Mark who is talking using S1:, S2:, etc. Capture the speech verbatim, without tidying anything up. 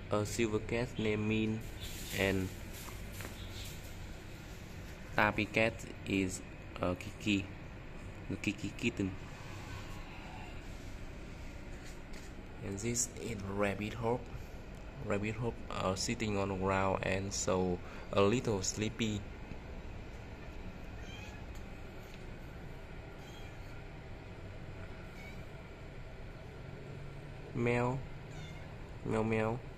S1: A silver cat named Min, and tabby cat is a Kiki, the Kiki kitten. And this is rabbit hope. Rabbit hope are sitting on the ground and so a little sleepy. Meow, meow meow.